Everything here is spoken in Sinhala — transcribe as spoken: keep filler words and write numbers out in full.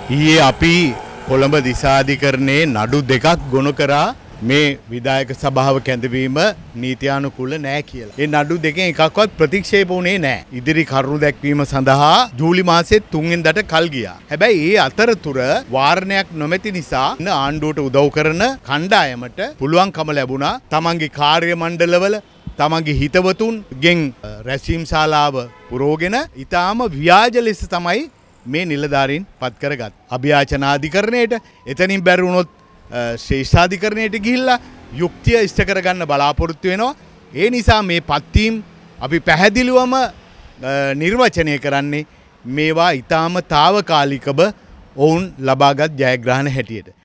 ඊයේ අපි කොළඹ දිසාධිකරණයේ නඩු දෙකක් ගොනු කරා මේ විධායක සභාව කැඳවීම නීත්‍යානුකූල නෑ කියලා. ඒ නඩු දෙකෙන් එකක්වත් ප්‍රතික්ෂේප වුණේ නෑ. ඉදිරි කරුණු දැක්වීම සඳහා ජූලි මාසයේ තුන් වෙනිදාට කල් ගියා. හැබැයි ඒ අතරතුර වාරණයක් නොමැති නිසා ආණ්ඩුවට උදව් කරන කණ්ඩායමට පුළුවන්කම ලැබුණා තමන්ගේ කාර්ය මණ්ඩලවල තමන්ගේ හිතවතුන්ගෙන් රැසීම් ශාලාව පුරෝගෙන ඊටාම ව්‍යාජ ලෙස තමයි මේ නිලධාරීන් පත් කරගත්. අභියාචනාධිකරණයට එතනින් බැරි වුණොත් ශ්‍රේෂ්ඨාධිකරණයට ගිහිල්ලා යුක්තිය ඉෂ්ට කරගන්න බලාපොරොත්තු වෙනවා. ඒ නිසා මේ පත්වීම් අපි පැහැදිලිවම නිර්වචනය කරන්නේ මේවා ඊටාම తాවකාලිකව ඔවුන් ලබාගත් ජයග්‍රහණ හැටියට.